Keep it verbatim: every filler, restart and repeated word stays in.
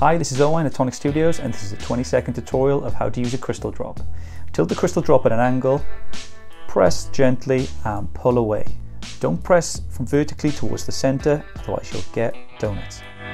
Hi, this is Owen at Tonic Studios, and this is a twenty second tutorial of how to use a crystal drop. Tilt the crystal drop at an angle, press gently and pull away. Don't press from vertically towards the center, otherwise you'll get donuts.